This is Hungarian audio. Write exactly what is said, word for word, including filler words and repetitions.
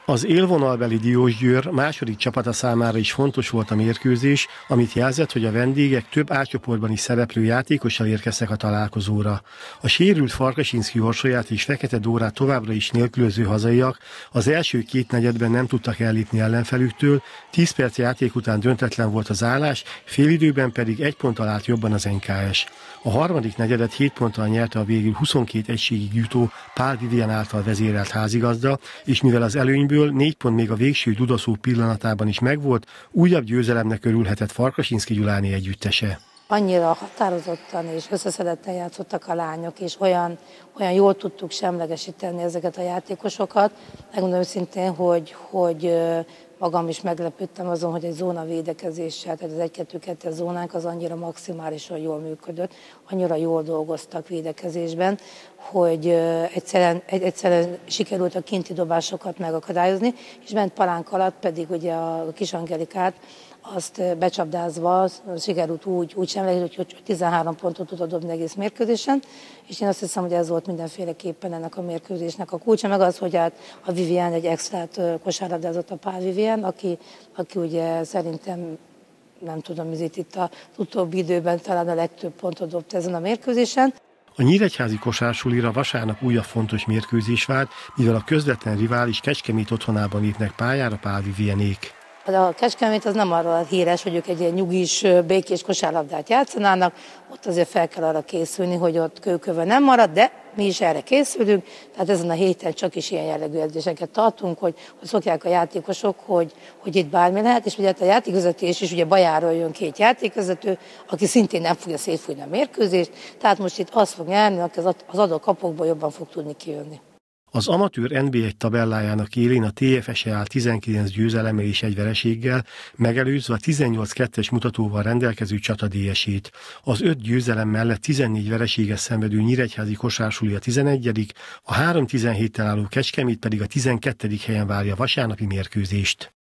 Az élvonalbeli Diósgyőr második csapata számára is fontos volt a mérkőzés, amit jelzett, hogy a vendégek több átcsoportban is szereplő játékossal érkeztek a találkozóra. A sérült Farkasinszky Orsolyát és Fekete Dórát továbbra is nélkülöző hazaiak az első két negyedben nem tudtak ellépni ellenfelüktől, tíz perc játék után döntetlen volt az állás, félidőben pedig egy ponttal állt jobban az en ká es. A harmadik negyedet hét ponttal nyerte a végül huszonkét egységig jutó Pál Vivien által vezérelt házigazda, és mivel az előnyből négy pont még a végső dudaszó pillanatában is megvolt, újabb győzelemnek örülhetett Farkasinszky Gyuláné együttese. Annyira határozottan és összeszedetten játszottak a lányok, és olyan, olyan jól tudtuk semlegesíteni ezeket a játékosokat. Megmondom őszintén, hogy, hogy magam is meglepődtem azon, hogy egy zónavédekezéssel, tehát az egy-kettő-kettő zónánk az annyira maximálisan jól működött, annyira jól dolgoztak védekezésben, hogy egyszerűen, egyszerűen sikerült a kinti dobásokat megakadályozni, és bent palánk alatt pedig ugye a Kis Angelikát azt becsapdázva sikerült úgy, úgy sem, hogy tizenhárom pontot tudott dobni egész mérkőzésen, és én azt hiszem, hogy ez volt mindenféleképpen ennek a mérkőzésnek a kulcsa, meg az, hogy hát a Vivien egy extrát kosárlabdázott a Pál Vivien, aki, aki ugye szerintem, nem tudom, ez itt, itt az utóbbi időben talán a legtöbb pontot dobt ezen a mérkőzésen. A nyíregyházi kosársulira vasárnap újabb fontos mérkőzés várt, mivel a közvetlen rivális Kecskemét otthonában lépnek pályára Pál Vivienék. A Kecskemét az nem arról híres, hogy ők egy ilyen nyugis, békés kosárlabdát játszanának, ott azért fel kell arra készülni, hogy ott kőköve nem marad, de mi is erre készülünk, tehát ezen a héten csak is ilyen jellegű edzéseket tartunk, hogy, hogy szokják a játékosok, hogy, hogy itt bármi lehet, és ugye hát a játékvezetés is, ugye Bajáról jön két játékvezető, aki szintén nem fogja szétfújni a mérkőzést, tehát most itt azt fog nyerni, aki az adó kapokból jobban fog tudni kijönni. Az amatőr en bé egy tabellájának élén a té ef es áll tizenkilenc győzelemmel és egy vereséggel, megelőzve a tizennyolc kettes mutatóval rendelkező Csata dé esét. Az öt győzelem mellett tizennégy vereséges szenvedő nyíregyházi kosársuli a tizenegyedik, a három tizenhéttel álló Kecskemét pedig a tizenkettedik helyen várja a vasárnapi mérkőzést.